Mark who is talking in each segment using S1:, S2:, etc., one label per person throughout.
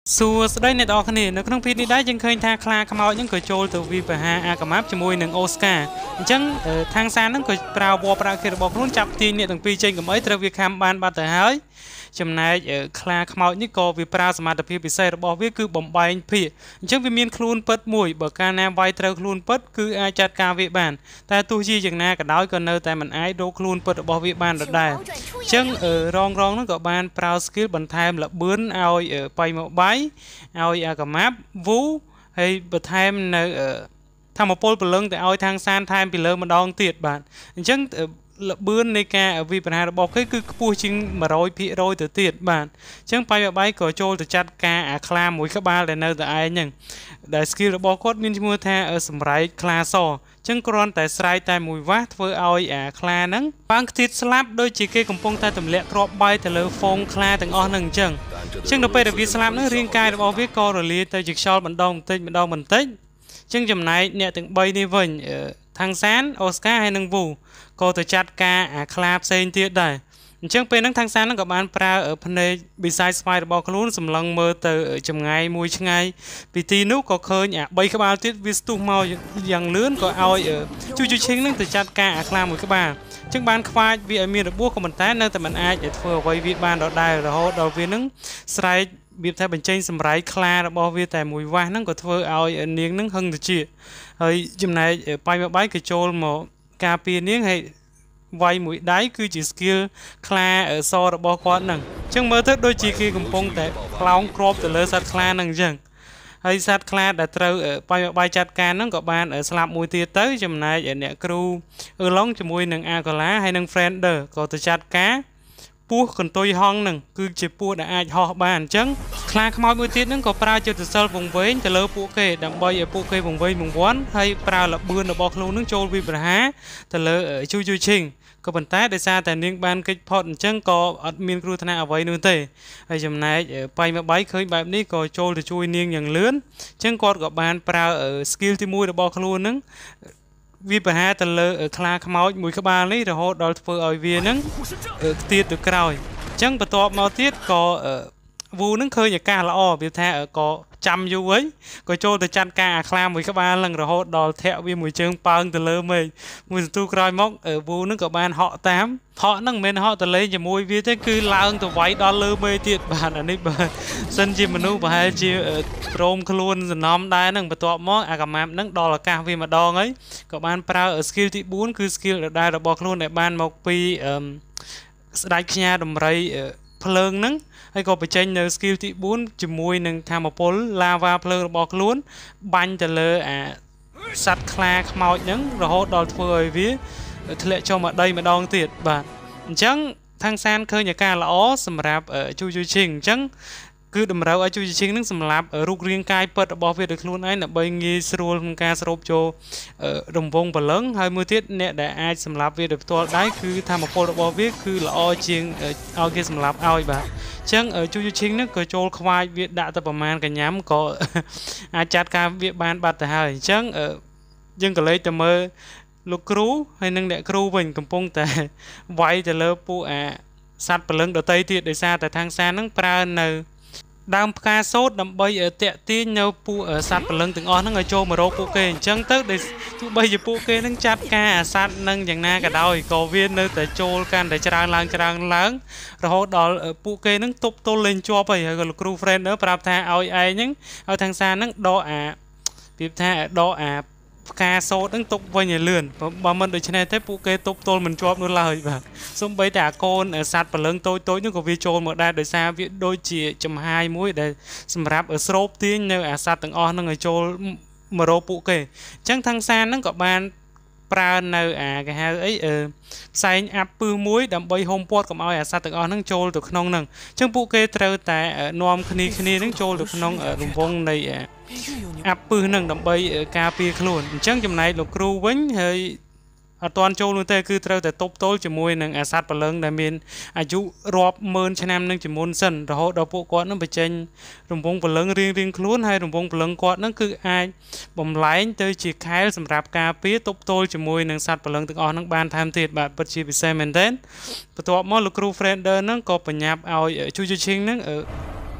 S1: សួស្តីអ្នកទាំងអស់គ្នានៅក្នុងវីដេអូនេះដែរយើងឃើញថាខ្លាខ្មោចហ្នឹងក៏ចូលទៅវាបហាអាកាម៉ាប់ជាមួយនឹងអូស្ការអញ្ចឹងខាងសានហ្នឹងក៏ប្រើវត្តប្រាក់គេរបស់ខ្លួនចាប់ទាញអ្នកទាំងពីរចេញកុំអីត្រូវវាខំបានបាត់ទៅហើយចំណែកខ្លាខ្មោចនេះក៏វាប្រើសមត្ថភាពពិសេសរបស់វាគឺបំបែកភាគអញ្ចឹងវាមានខ្លួនពិតមួយបើកាលណាវាយត្រូវខ្លួនពិតគឺអាចចាត់ការវាបានតែទោះជាយ៉ាងណាក៏ដោយក៏នៅតែមិនអាចរកខ្លួនពិតរបស់វាបានដដែលអញ្ចឹងរងហ្នឹងក៏បានប្រើ skill បន្ថែមលបឿនឲ្យបៃមកបៃឲ្យអាកាម៉ាប់វូហើយបន្ថែមនៅធម្មពលពលឹងទៅឲ្យខាងសានថែមពីលើម្ដងទៀតបាទអញ្ចឹងលបឿននៃការវិបញ្ហារបស់គេគឺខ្ពស់ជាង 100% ទៅទៀតបាទអញ្ចឹងបៃបៃក៏ចូលទៅចាត់ការអាខ្លាមួយក្បាលដែលនៅតែឯងហ្នឹងដែល skill របស់គាត់មានឈ្មោះថាសម្រែកខ្លាសអញ្ចឹងគ្រាន់តែស្រែកតែមួយវ៉ាស់ធ្វើឲ្យអាខ្លាហ្នឹងបាំងខ្ទាតស្លាប់ដូចជាគេកំពុងតែទម្លាក់គ្រាប់បាយទៅលើហ្វូងខ្លាទាំងអស់ហ្នឹងអញ្ចឹងនៅពេលដែលវាស្លាប់ហ្នឹងរាងកាយរបស់វាក៏រលាយទៅជាខ្យល់បន្តិចចឹងចំណែកអ្នកទាំង3នេះវិញខាងសានអូស្ការហើយនិងវូក៏ទៅចាត់ការអាខ្លាផ្សេងទៀតដែរអញ្ចឹងពេលហ្នឹងខាងសានហ្នឹងក៏បានប្រើភ្នែកវិស័យស្វ័យរបស់ខ្លួនសម្លឹងមើលទៅចម្ងាយមួយឆ្ងាយពីទីនោះក៏ឃើញអា3ក្បាលទៀតវាស្ទុះមកយ៉ាងលឿនក៏ឲ្យជូឈីងហ្នឹងទៅចាត់ការអាខ្លាមួយក្បាលអញ្ចឹងបានខ្វាចវាឲ្យមានរបួសក៏ប៉ុន្តែនៅតែមិនអាចធ្វើអ្វីវាបានដដែលរហូតដល់វាហ្នឹងស្រែកវាថាបញ្ចេញសម្រែកខ្លារបស់វាតែមួយវ៉ាស់ហ្នឹងក៏ធ្វើឲ្យនាងហ្នឹងហឹងទៅជាហើយចំណែកបៃមកបៃក៏ចូលមកការពារនាងហើយវាយមួយដៃគឺជា skill ខ្លាសរបស់គាត់ហ្នឹងអញ្ចឹងមើលទៅដូចជាគេកំពុងតែផ្លោងគ្រាប់ទៅលើសត្វខ្លាហ្នឹងអញ្ចឹងហើយសត្វខ្លាដែលត្រូវបៃមកបៃចាត់ការហ្នឹងក៏បានស្លាប់មួយទៀតទៅចំណែកអ្នកគ្រូអឺឡុងជាមួយនឹងអាកូឡាហើយនឹង Friender ក៏ទៅចាត់ការពស់កន្ទុយហងហ្នឹងគឺជាពស់ដែលអាចហោះបានអញ្ចឹងខ្លាខ្មោចមួយទៀតហ្នឹងក៏ប្រើយុទ្ធសាស្ត្រវង្វេងទៅលើពួកគេដើម្បីឲ្យពួកគេវង្វេងវង្វាន់ហើយប្រើលបឿនរបស់ខ្លួនហ្នឹងចូលវិប្រហាទៅលើជូឈីងក៏ប៉ុន្តែដោយសារតែនាងបានគេចផុតអញ្ចឹងក៏អត់មានគ្រោះថ្នាក់អ្វីនោះទេហើយចំណែកបៃមកបៃឃើញបែបនេះក៏ចូលទៅជួយនាងយ៉ាងលឿនអញ្ចឹងគាត់ក៏បានប្រើ skill ទី1របស់ខ្លួនហ្នឹងវាប្រហែលទៅលើខ្លាខ្មោចមួយក្បាលនេះរហូតដល់ធ្វើឲ្យវាហ្នឹងខ្ទាតទៅក្រោយអញ្ចឹងបន្ទាប់មកទៀតក៏វូហ្នឹងឃើញអាកាសល្អវាថាក៏ចាំយូរហើយក៏ចូលទៅចាត់ការអាខ្លាមួយក្បាលហ្នឹងរហូតដល់ធាក់វាមួយជើងប៉ើងទៅលើមេឃមួយសន្ទុះក្រោយមកវូហ្នឹងក៏បានហក់តាមហក់ហ្នឹងមិនមែនហក់ទៅលេងជាមួយវាទេគឺឡើងទៅវាយដល់លើមេឃទៀតបាទអានេះបាទសិនជាមនុស្សប្រហែលជាព្រមខ្លួនសំណំដែរហ្នឹងបន្ទាប់មកអាកាម៉ាប់ហ្នឹងដល់ឱកាសវាម្ដងហើយក៏បានប្រើ skill ទី4គឺ skill ដដែលរបស់ខ្លួនដែលបានមកពីស្ដេចខ្ញាដំរីភ្លើងហ្នឹងហើយក៏បញ្ចេញនៅ skill ទី4ជាមួយនឹងធម្មពល lava ភ្លើងរបស់ខ្លួនបាញ់ទៅលើអាសត្វខ្លាខ្មោចហ្នឹងរហូតដល់ធ្វើឲ្យវាធ្លាក់ចុះមកដីម្ដងទៀតបាទអញ្ចឹងខាងសានឃើញអាការល្អសម្រាប់ជូឈីងអញ្ចឹងគឺតម្រូវឲ្យជូឈីងនឹងសម្រាប់រូបរាងកាយពិតរបស់វាដោយខ្លួនឯងដើម្បីងាយស្រួលក្នុងការស្រូបចូលរង្វង់ពលឹងហើយមួយទៀតអ្នកដែលអាចសម្រាប់វាដោយផ្ទាល់ដៃគឺធម្មពលរបស់វាគឺល្អជាងឲ្យគេសម្រាប់ឲ្យបាទអញ្ចឹងជូឈីងនេះក៏ចូលខ្វាយវាដាក់ទៅប្រមាណកញ្ញាំក៏អាចចាត់ការវាបានបាត់ទៅហើយអញ្ចឹងយើងក៏លេចទៅមើលលោកគ្រូហើយនឹងអ្នកគ្រូវិញកំពុងតែវាយទៅលើពួកអាសត្វពលឹងដតីទៀតដោយសារតែខាងសានហ្នឹងប្រើនៅដើមផ្កាសូត្រដើម្បីតាក់ទាញនៅពួកសត្វពលឹងទាំងអស់ហ្នឹងឲ្យចូលមករកពួកគេអញ្ចឹងទៅដែលទោះបីជាពួកគេនឹងចាត់ការអាសត្វនឹងយ៉ាងណាក៏ដោយក៏វានៅតែចូលកាន់តែច្រើនឡើងរហូតដល់ពួកគេនឹងទប់ទល់លេងជាប់ហើយក៏លោកគ្រូ Friender ប្រាប់ថាឲ្យឯងហ្នឹងឲ្យខាងសានហ្នឹងដកអាពីថាដកអាផ្កាសូត្រហ្នឹងទុកវិញឲ្យលឿនបើមិនដូច្នេះទេពួកគេទប់ទល់មិនជាប់នោះឡើយបាទសូម្បីតែអាកូនសត្វពលឹងតូចនោះក៏វាចូលមកដែរដោយសារវាដូចជាចំហាយមួយដែលសម្រាប់ស្រូបទាញនៅអាសត្វទាំងអស់ហ្នឹងឲ្យចូលមករកពួកគេអញ្ចឹងខាងសានហ្នឹងក៏បានប្រើនៅគេហៅអីផ្សែងអាប់ពឹសមួយដើម្បីហុំព័ទ្ធកុំឲ្យអាសត្វទាំងអស់ហ្នឹងចូលទៅក្នុងហ្នឹងអញ្ចឹងពួកគេត្រូវតែនាំគ្នាហ្នឹងចូលទៅក្នុងរង្វង់នៃអាប់ពឹសហ្នឹងដើម្បីការពារខ្លួនអញ្ចឹងចំណែកលោកគ្រូវិញហើយអត់ទាន់ចូលនោះទេគឺត្រូវតែទប់ទល់ជាមួយនឹងអាសត្វពលឹងដែលមានអាយុរាប់ម៉ឺនឆ្នាំនឹងជាមុនសិនរហូតដល់ពួកគាត់នឹងបញ្ចេញរង្វង់ពលឹងរៀងខ្លួនហើយរង្វង់ពលឹងគាត់នឹងគឺអាចបំលែងទៅជាខែលសម្រាប់ការពារទប់ទល់ជាមួយនឹងសត្វពលឹងទាំងអស់នឹងបានថែមទៀតបាទពិតជាពិសេសមែនទែនបន្ទាប់មកលោកគ្រូ Friender នឹងក៏បញ្ញាប់ឲ្យជូឈីងនឹង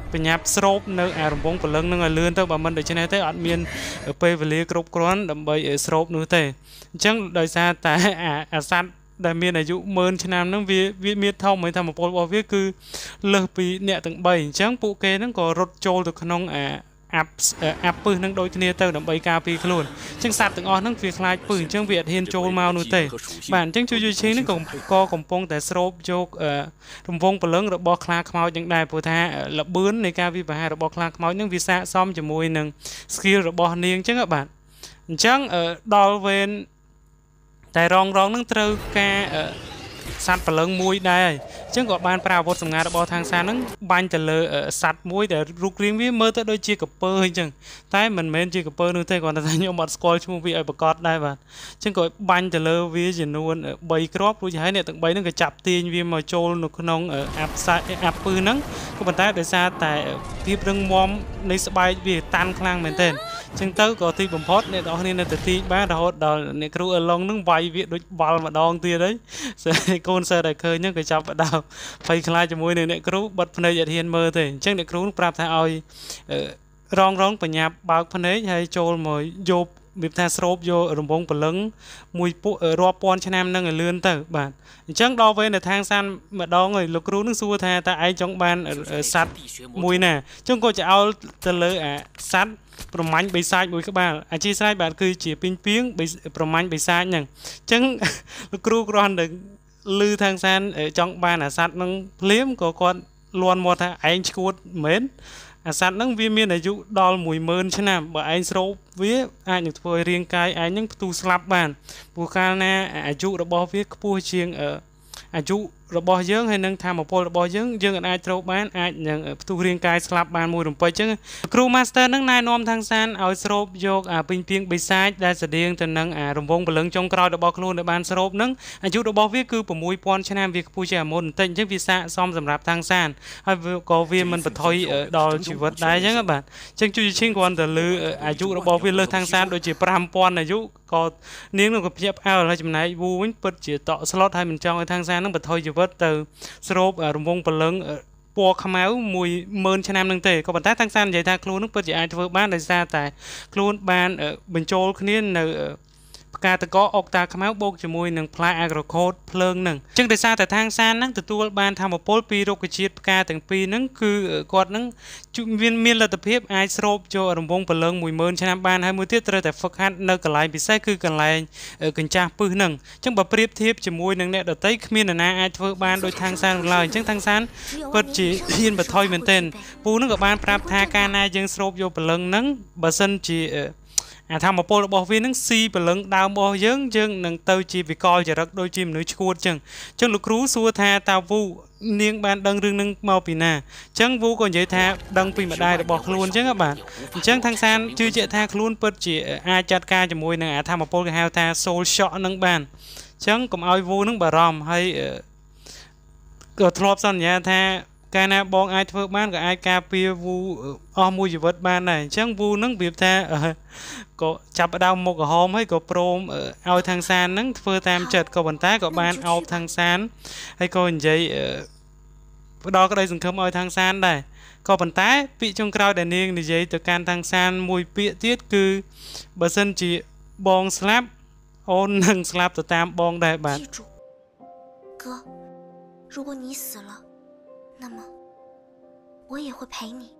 S1: บញ្ញាប់ស្រូបនៅអារង្វង់ព្រលឹងនឹងឲ្យលឿនទៅបើមិនដូច្នេះទេអត់មានពេលវេលាគ្រប់គ្រាន់ដើម្បីស្រូបនោះទេអញ្ចឹងដោយសារតែអាសត្វដែលមានអាយុ10000ឆ្នាំហ្នឹងវាមានធំហើយធម្មពលរបស់វាគឺលើសពីអ្នកទាំង3អញ្ចឹងពួកគេហ្នឹងក៏រត់ចូលទៅក្នុងអាប់ពឹសនឹងដូចគ្នាទៅដើម្បីការពារខ្លួនអញ្ចឹងសត្វទាំងអស់ហ្នឹងវាខ្លាចពឹសអញ្ចឹងវាអត់ហ៊ានចូលមកនោះទេបាទអញ្ចឹងជួយយូឈីងហ្នឹងក៏កំពុងតែស្រូបយករង្វង់ព្រលឹងរបស់ខ្លាខ្មោចនឹងដែរព្រោះថាលបឿននៃការវិវហារបស់ខ្លាខ្មោចហ្នឹងវាស័ក្តិសមជាមួយនឹង skill របស់នាងអញ្ចឹងបាទអញ្ចឹងដល់វេនតែរងនឹងត្រូវការសត្វព្រលឹងមួយដែរហើយអញ្ចឹងក៏បានប្រើអាវុធសម្ងាត់របស់ខាងសានហ្នឹងបាញ់ទៅលើសត្វមួយដែលរូបរាងវាមើលទៅដូចជាកពើអញ្ចឹងតែមិនមែនជាកពើនោះទេគ្រាន់តែថាខ្ញុំអត់ស្គាល់ឈ្មោះវាឲ្យប្រកាសដែរបាទអញ្ចឹងក៏បាញ់ទៅលើវាចំនួន3គ្រាប់រួចហើយអ្នកទាំង3ហ្នឹងក៏ចាប់ទាញវាមកចូលនៅក្នុងអាប់ពឹសហ្នឹងក៏ប៉ុន្តែដោយសារតែភាពរឹងមាំនៃស្បែកវាតាន់ខ្លាំងមែនទែនអញ្ចឹងទៅក៏ទីបំផុតអ្នកនរគ្នានៅតែទីបានរហូតដល់អ្នកគ្រូអឡុងហ្នឹងវាយវាដូចបាល់ម្ដងទៀតហើយកូនសិស្សដែលឃើញហ្នឹងក៏ចាប់ផ្ដើមភ័យខ្លាចជាមួយនឹងអ្នកគ្រូបិទភ្នែកអត់ហ៊ានមើលទេអញ្ចឹងអ្នកគ្រូប្រាប់ថាឲ្យរងបញ្ញាប់បើកភ្នែកហើយចូលមកយកវាថាស្រូបយករង្វង់ព្រលឹងមួយពួករាប់ពាន់ឆ្នាំហ្នឹងឲ្យលឿនទៅបាទអញ្ចឹងដល់វេននៅທາງសានម្ដងហើយលោកគ្រូនឹងសួរថាតើឯងចង់បានសัตว์មួយណាអញ្ចឹងក៏ចោលទៅលើអាសัตว์ប្រមាញ់បិសាចមួយក្បាលអាជីស្រ័យបាទគឺជាពីងប្រមាញ់បិសាចហ្នឹងអញ្ចឹងលោកគ្រូគ្រាន់តែឮທາງសានចង់បានអាសัตว์ហ្នឹងភ្លាមក៏គាត់លន់មកថាឯងឈួតមែនអាសត្វហ្នឹងវាមានអាយុដល់10000ឆ្នាំបើឯងស្រូបវាអាចនឹងធ្វើឲ្យរាងកាយឯងហ្នឹងផ្ទុះស្លាប់បានព្រោះកាលណាអាយុរបស់វាខ្ពស់ជាងអាយុរបស់យើងហើយនឹងធម្មពលរបស់យើងអាចត្រូវបានអាចនឹងផ្ទុះរាងកាយស្លាប់បានមួយរំពេចអញ្ចឹងគ្រូ Master នឹងណែនាំທາງសានឲ្យស្រូបយកអាពេញពីងបិសាចដែលស្តៀងទៅនឹងអារង្វង់ព្រលឹងចុងក្រោយរបស់ខ្លួនដែលបានស្រូបនឹងអាយុរបស់វាគឺ6000ឆ្នាំវាខ្ពស់ជាងមុនបន្តិចអញ្ចឹងវាស័ក្តិសមសម្រាប់ທາងសានហើយក៏វាមិនបន្ថយដល់ជីវិតដែរអញ្ចឹងបាទអញ្ចឹងជួយឈិងគ្រាន់តែលើអាយុរបស់វាលើសທາງសានដូចជា5000អាយុក៏នាងនឹងក៏ភ្ញាក់ផ្អើលហើយចំណែកវូវិញពិតជាតក់ស្លុតហើយមិនចង់ឲ្យທາງសាននឹងបន្ថយជីវិតទៅស្រូបរង្វង់ព្រលឹងពណ៌ខ្មៅ10000ឆ្នាំនឹងទេក៏ប៉ុន្តែទាំងសាននិយាយថាខ្លួននឹងពិតជាអាចធ្វើបានដោយសារតែខ្លួនបានបញ្ចូលគ្នានៅផ្កាតកអុកតាខ្មៅបូកជាមួយនឹងផ្លែអាក្រូខូតភ្លើងនឹងអញ្ចឹងដោយសារតែທາງសានហ្នឹងទទួលបានធម្មពលពីរុក្ខជាតិផ្កាទាំងពីរហ្នឹងគឺគាត់ហ្នឹងមានលទ្ធភាពអាចស្រូបចូលរង្វង់ព្រលឹង10000ឆ្នាំបានហើយមួយទៀតត្រូវតែហ្វឹកហាត់នៅកន្លែងពិសេសគឺកន្លែងកញ្ចាស់ពឹសហ្នឹងអញ្ចឹងបើប្រៀបធៀបជាមួយនឹងអ្នកដទៃគ្មាននរណាអាចធ្វើបានដោយທາງសានឡើយអញ្ចឹងທາງសានពិតជាហ៊ានបន្ថយមែនទែនពូហ្នឹងក៏បានប្រាប់ថាកាលណាយើងស្រូបយកព្រលឹងហ្នឹងបើសិនជាអាធម្មពលរបស់វានឹងស៊ីព្រលឹងដើមរបស់យើងនឹងទៅជាវិកលចរិតដូចជាមនុស្សឈួតអញ្ចឹងលោកគ្រូសួរថាតើវូនាងបានដឹងរឿងនឹងមកពីណាអញ្ចឹងវូក៏និយាយថាដឹងពីម្ដាយរបស់ខ្លួនអញ្ចឹងបាទអញ្ចឹងខាងសានជឿជាក់ថាខ្លួនពិតជាអាចចាត់ការជាមួយនឹងអាធម្មពលគេហៅថា soul shock នឹងបានអញ្ចឹងកុំឲ្យវូនឹងបារម្ភហើយក៏ធ្លាប់សន្យាថាកាលណាបងអាចធ្វើបានក៏អាចការពារវូអស់មួយជីវិតបានដែរអញ្ចឹងវូនឹងប្រៀបថាក៏ចាប់ផ្ដើមមុខក្រហមហើយក៏ព្រមឲ្យខាងសាននឹងធ្វើតាមចិត្តក៏ប៉ុន្តែក៏បានអោបខាងសានហើយក៏និយាយផ្ដល់ក្តីសង្ឃឹមឲ្យខាងសានដែរក៏ប៉ុន្តែពាក្យចុងក្រោយដែលនាងនិយាយទៅកាន់ខាងសានមួយពាក្យទៀតគឺបើសិនជាបងស្លាប់អូននឹងស្លាប់ទៅតាមបងដែរបាទ
S2: 哥如果你死了那么我也会陪你